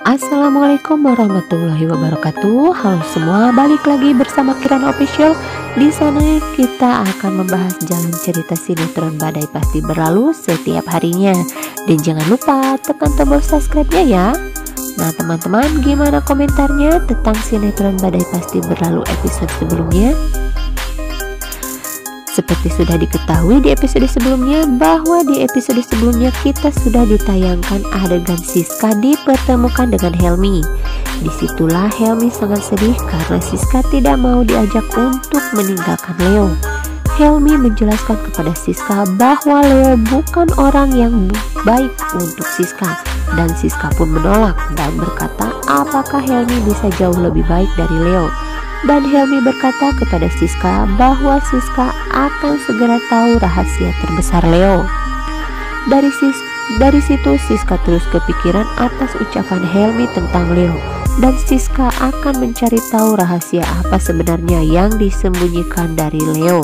Assalamualaikum warahmatullahi wabarakatuh. Halo semua, balik lagi bersama Kirana Official. Di sana kita akan membahas jalan cerita sinetron Badai Pasti Berlalu setiap harinya. Dan jangan lupa tekan tombol subscribe-nya ya. Nah teman-teman, gimana komentarnya tentang sinetron Badai Pasti Berlalu episode sebelumnya? Seperti sudah diketahui di episode sebelumnya, bahwa di episode sebelumnya kita sudah ditayangkan adegan Siska dipertemukan dengan Helmi. Disitulah Helmi sangat sedih karena Siska tidak mau diajak untuk meninggalkan Leo. Helmi menjelaskan kepada Siska bahwa Leo bukan orang yang baik untuk Siska, dan Siska pun menolak dan berkata apakah Helmi bisa jauh lebih baik dari Leo. Dan Helmi berkata kepada Siska bahwa Siska akan segera tahu rahasia terbesar Leo. Dari situ Siska terus kepikiran atas ucapan Helmi tentang Leo, dan Siska akan mencari tahu rahasia apa sebenarnya yang disembunyikan dari Leo.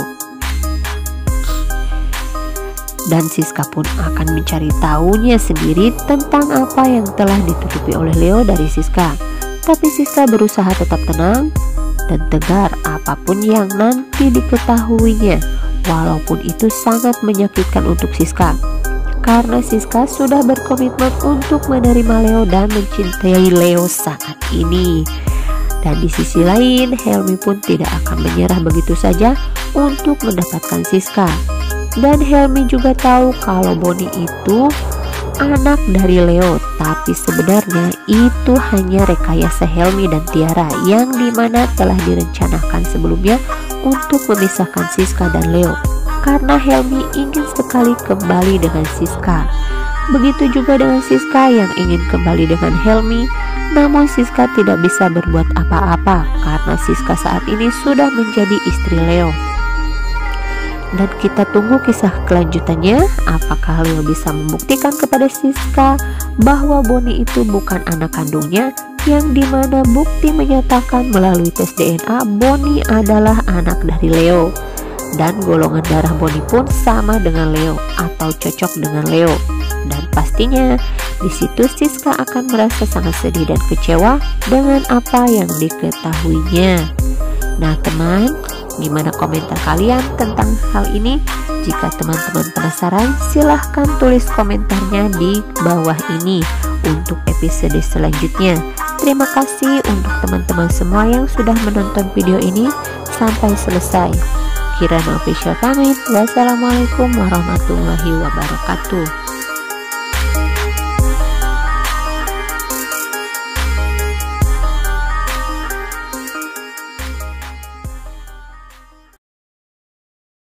Dan Siska pun akan mencari tahunya sendiri tentang apa yang telah ditutupi oleh Leo dari Siska. Tapi Siska berusaha tetap tenang dan tegar apapun yang nanti diketahuinya, walaupun itu sangat menyakitkan untuk Siska, karena Siska sudah berkomitmen untuk menerima Leo dan mencintai Leo saat ini. Dan di sisi lain, Helmi pun tidak akan menyerah begitu saja untuk mendapatkan Siska. Dan Helmi juga tahu kalau Boni itu anak dari Leo, tapi sebenarnya itu hanya rekayasa Helmi dan Tiara yang dimana telah direncanakan sebelumnya untuk memisahkan Siska dan Leo, karena Helmi ingin sekali kembali dengan Siska. Begitu juga dengan Siska yang ingin kembali dengan Helmi, namun Siska tidak bisa berbuat apa-apa karena Siska saat ini sudah menjadi istri Leo. Dan kita tunggu kisah kelanjutannya, apakah Leo bisa membuktikan kepada Siska bahwa Boni itu bukan anak kandungnya, yang dimana bukti menyatakan melalui tes DNA Boni adalah anak dari Leo, dan golongan darah Boni pun sama dengan Leo atau cocok dengan Leo. Dan pastinya di situ Siska akan merasa sangat sedih dan kecewa dengan apa yang diketahuinya. Nah teman, gimana komentar kalian tentang hal ini? Jika teman-teman penasaran, silahkan tulis komentarnya di bawah ini untuk episode selanjutnya. Terima kasih untuk teman-teman semua yang sudah menonton video ini sampai selesai. Kirana Official pamit. Wassalamualaikum warahmatullahi wabarakatuh.